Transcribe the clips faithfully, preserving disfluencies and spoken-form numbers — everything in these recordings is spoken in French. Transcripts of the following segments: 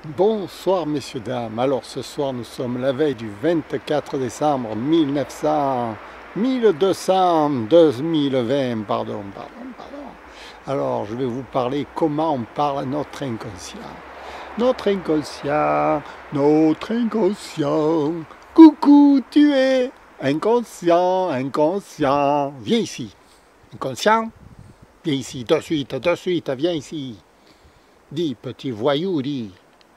Bonsoir messieurs, dames. Alors ce soir nous sommes la veille du vingt-quatre décembre mille neuf cents, mille deux cents, deux mille vingt, pardon, pardon, pardon. Alors je vais vous parler comment on parle à notre inconscient. Notre inconscient, notre inconscient, coucou tu es inconscient, inconscient, viens ici. Inconscient, viens ici, de suite, de suite, viens ici. Dis petit voyou, dis.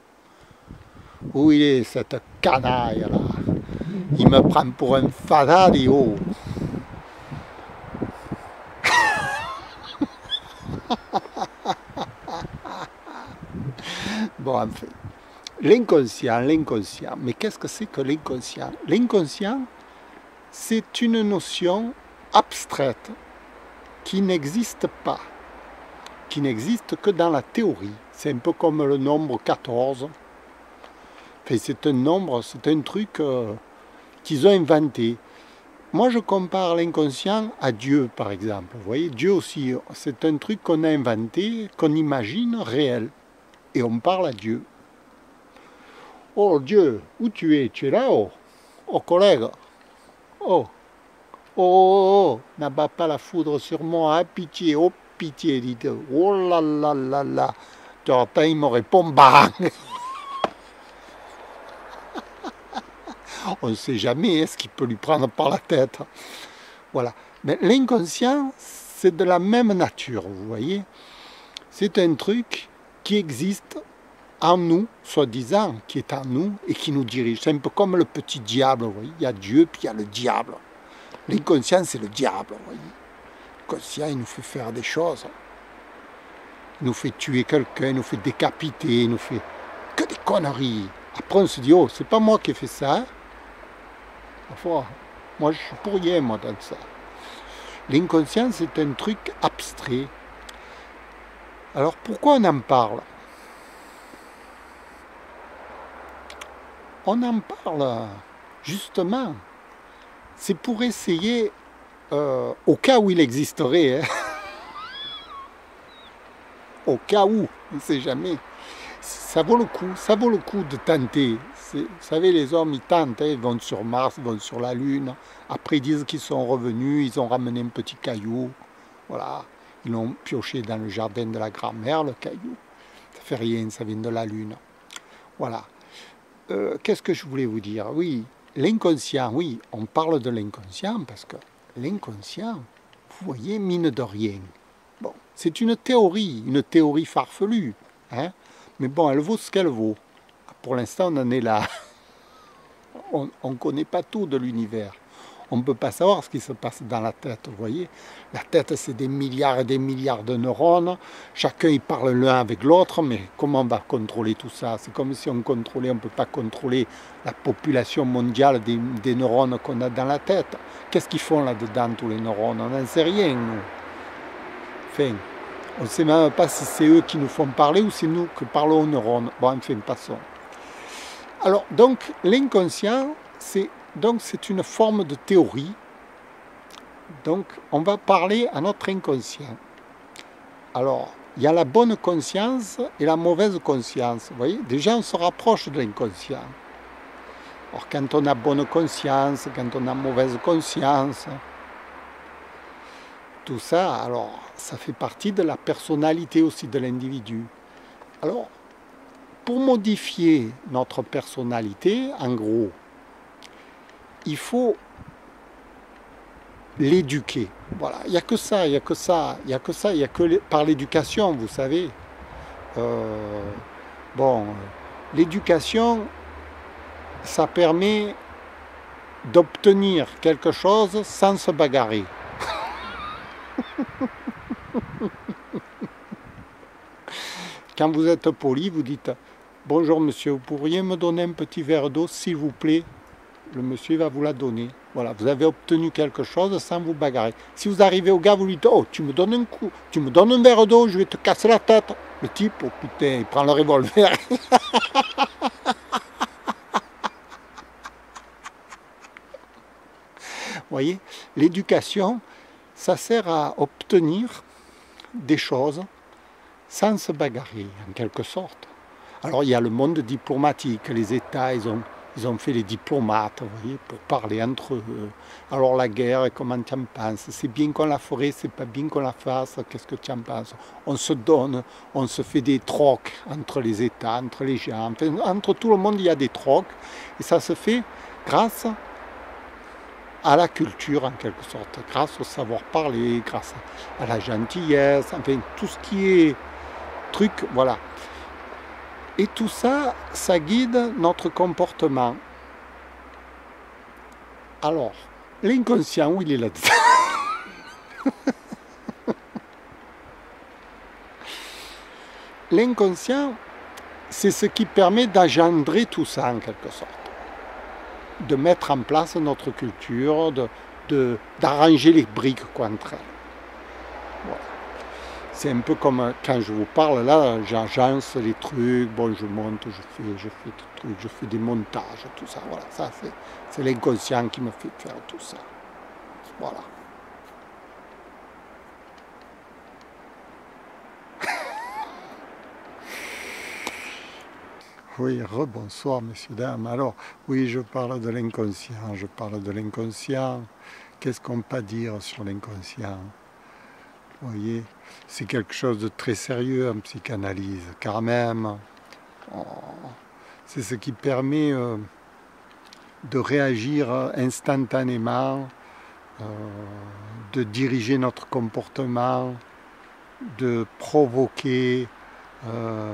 Où il est cette canaille là? Il me prend pour un fadario. Bon, enfin, l'inconscient, l'inconscient. Mais qu'est-ce que c'est que l'inconscient? L'inconscient, c'est une notion abstraite qui n'existe pas, qui n'existe que dans la théorie. C'est un peu comme le nombre quatorze. Enfin, c'est un nombre, c'est un truc euh, qu'ils ont inventé. Moi, je compare l'inconscient à Dieu, par exemple. Vous voyez, Dieu aussi, c'est un truc qu'on a inventé, qu'on imagine réel. Et on parle à Dieu. Oh Dieu, où tu es? Tu es là-haut? Oh collègue. Oh. Oh, oh, oh. N'abat pas la foudre sur moi, hein? Pitié, oh pitié, dites. Oh là là là là. Tu entends, il me répond, bang. On ne sait jamais ce qu'il peut lui prendre par la tête. Voilà. Mais l'inconscient, c'est de la même nature, vous voyez. C'est un truc qui existe en nous, soi-disant, qui est en nous et qui nous dirige. C'est un peu comme le petit diable, vous voyez. Il y a Dieu, puis il y a le diable. L'inconscient, c'est le diable, vous voyez. L'inconscient, il nous fait faire des choses. Il nous fait tuer quelqu'un, il nous fait décapiter, il nous fait que des conneries. Après, on se dit, oh, c'est pas moi qui ai fait ça, hein. Parfois, moi, je suis pour rien, moi, dans ça. L'inconscient, c'est un truc abstrait. Alors, pourquoi on en parle? On en parle, justement. C'est pour essayer, euh, au cas où il existerait, hein, au cas où, on ne sait jamais, ça vaut le coup, ça vaut le coup de tenter. Vous savez, les hommes, ils tentent, hein, ils vont sur Mars, ils vont sur la Lune, après ils disent qu'ils sont revenus, ils ont ramené un petit caillou, voilà, ils l'ont pioché dans le jardin de la grand-mère, le caillou, ça fait rien, ça vient de la Lune, voilà. Euh, Qu'est-ce que je voulais vous dire? Oui, l'inconscient, oui, on parle de l'inconscient, parce que l'inconscient, vous voyez, mine de rien. Bon, c'est une théorie, une théorie farfelue, hein, mais bon, elle vaut ce qu'elle vaut. Pour l'instant, on en est là. On ne connaît pas tout de l'univers. On ne peut pas savoir ce qui se passe dans la tête, vous voyez. La tête, c'est des milliards et des milliards de neurones. Chacun, il parle l'un avec l'autre, mais comment on va contrôler tout ça? C'est comme si on contrôlait, on ne peut pas contrôler la population mondiale des, des neurones qu'on a dans la tête. Qu'est-ce qu'ils font là-dedans, tous les neurones? On n'en sait rien, nous. Enfin, on ne sait même pas si c'est eux qui nous font parler ou c'est nous qui parlons aux neurones. Bon, enfin, passons. Alors, donc, l'inconscient, c'est donc c'est une forme de théorie. Donc, on va parler à notre inconscient. Alors, il y a la bonne conscience et la mauvaise conscience. Vous voyez, déjà, on se rapproche de l'inconscient. Alors, quand on a bonne conscience, quand on a mauvaise conscience, tout ça, alors, ça fait partie de la personnalité aussi de l'individu. Alors, pour modifier notre personnalité, en gros, il faut l'éduquer. Voilà, il n'y a que ça, il n'y a que ça, il n'y a que ça, il n'y a que par l'éducation, vous savez. Euh, bon, l'éducation, ça permet d'obtenir quelque chose sans se bagarrer. Quand vous êtes poli, vous dites « Bonjour monsieur, vous pourriez me donner un petit verre d'eau, s'il vous plaît ?» Le monsieur va vous la donner. Voilà, vous avez obtenu quelque chose sans vous bagarrer. Si vous arrivez au gars, vous lui dites « Oh, tu me donnes un coup, tu me donnes un verre d'eau, je vais te casser la tête. » Le type, oh putain, il prend le revolver. Vous voyez, l'éducation, ça sert à obtenir des choses sans se bagarrer, en quelque sorte. Alors il y a le monde diplomatique, les États, ils ont, ils ont fait les diplomates, vous voyez, pour parler entre eux. Alors la guerre, comment tu en penses? C'est bien qu'on la ferait, c'est pas bien qu'on la fasse, qu'est-ce que tu en penses? On se donne, on se fait des trocs entre les États, entre les gens, enfin, entre tout le monde il y a des trocs, et ça se fait grâce à la culture en quelque sorte, grâce au savoir-parler, grâce à la gentillesse, enfin tout ce qui est truc, voilà. Et tout ça, ça guide notre comportement. Alors, l'inconscient, où il est là-dedans? L'inconscient, c'est ce qui permet d'agendrer tout ça en quelque sorte. De mettre en place notre culture, de, de, d'arranger les briques contre elle. Voilà. C'est un peu comme quand je vous parle là, j'agence les trucs, bon je monte, je fais, je fais des trucs, je fais des montages, tout ça, voilà, ça c'est, c'est l'inconscient qui me fait faire tout ça. Voilà. Oui, rebonsoir messieurs, dames. Alors, oui, je parle de l'inconscient, je parle de l'inconscient. Qu'est-ce qu'on peut dire sur l'inconscient? Vous voyez, c'est quelque chose de très sérieux en psychanalyse, car même, oh, c'est ce qui permet euh, de réagir instantanément, euh, de diriger notre comportement, de provoquer euh,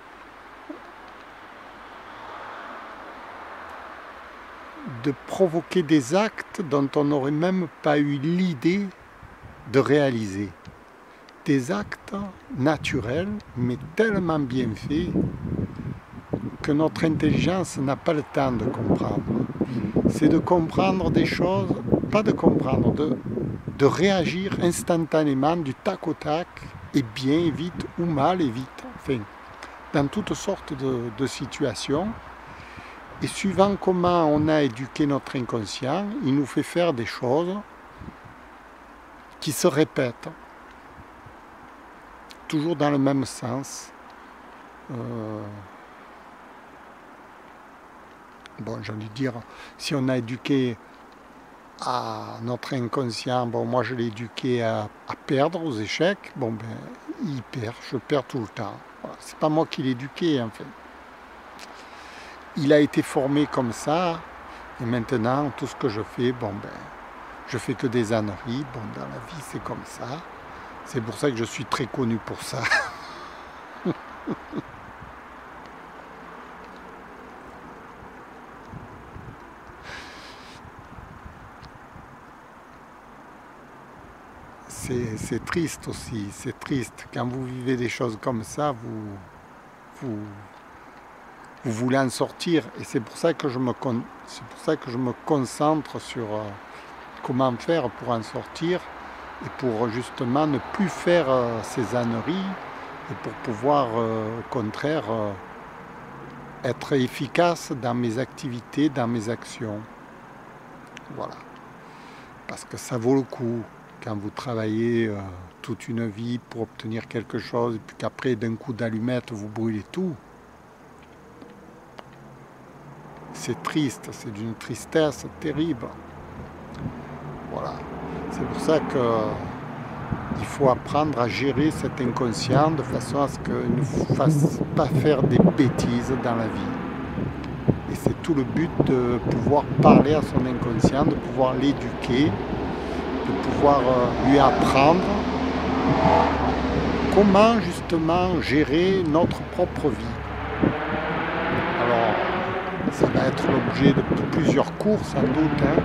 de provoquer des actes dont on n'aurait même pas eu l'idée de réaliser. Des actes naturels, mais tellement bien faits que notre intelligence n'a pas le temps de comprendre. C'est de comprendre des choses, pas de comprendre, de, de réagir instantanément du tac au tac, et bien, et vite, ou mal, et vite. Enfin, dans toutes sortes de, de situations. Et suivant comment on a éduqué notre inconscient, il nous fait faire des choses qui se répètent, toujours dans le même sens. Euh, bon, j'ai envie de dire, si on a éduqué à notre inconscient, bon, moi je l'ai éduqué à, à perdre aux échecs, bon ben, il perd, je perds tout le temps. Voilà. C'est pas moi qui l'ai éduqué, en fait. Il a été formé comme ça, et maintenant, tout ce que je fais, bon ben, je fais que des âneries. Bon, dans la vie, c'est comme ça. C'est pour ça que je suis très connu pour ça. C'est triste aussi, c'est triste. Quand vous vivez des choses comme ça, vous, vous, vous voulez en sortir. Et c'est pour ça que je me, c'est pour ça que je me concentre sur euh, comment faire pour en sortir et pour justement ne plus faire euh, ces âneries et pour pouvoir, euh, au contraire, euh, être efficace dans mes activités, dans mes actions. Voilà. Parce que ça vaut le coup. Quand vous travaillez euh, toute une vie pour obtenir quelque chose, et puis qu'après, d'un coup d'allumette, vous brûlez tout, c'est triste, c'est d'une tristesse terrible. Voilà. C'est pour ça qu'il faut apprendre à gérer cet inconscient de façon à ce qu'il ne fasse pas faire des bêtises dans la vie. Et c'est tout le but de pouvoir parler à son inconscient, de pouvoir l'éduquer, de pouvoir lui apprendre comment justement gérer notre propre vie. Alors, ça va être l'objet de plusieurs cours sans doute. Hein.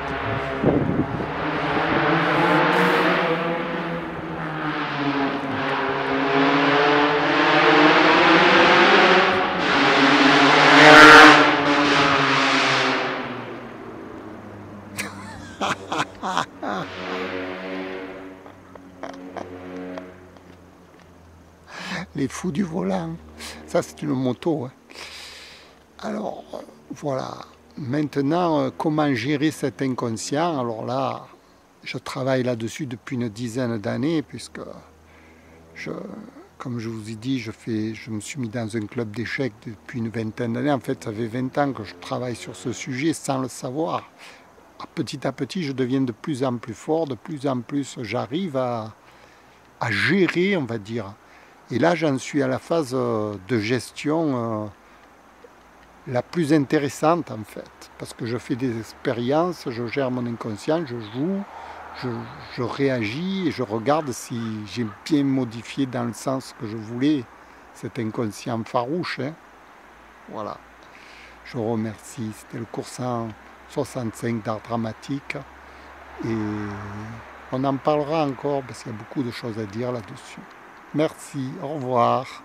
Les fous du volant, ça c'est une moto. Hein. Alors voilà, maintenant euh, comment gérer cet inconscient? Alors là, je travaille là-dessus depuis une dizaine d'années puisque je, comme je vous ai dit, je, fais, je me suis mis dans un club d'échecs depuis une vingtaine d'années. En fait, ça fait vingt ans que je travaille sur ce sujet sans le savoir. Petit à petit, je deviens de plus en plus fort, de plus en plus, j'arrive à, à gérer, on va dire. Et là, j'en suis à la phase de gestion euh, la plus intéressante, en fait. Parce que je fais des expériences, je gère mon inconscient, je joue, je, je réagis et je regarde si j'ai bien modifié dans le sens que je voulais cet inconscient farouche. Hein. Voilà. Je vous remercie. C'était le cours cent soixante-cinq d'art dramatique. Et on en parlera encore parce qu'il y a beaucoup de choses à dire là-dessus. Merci, au revoir.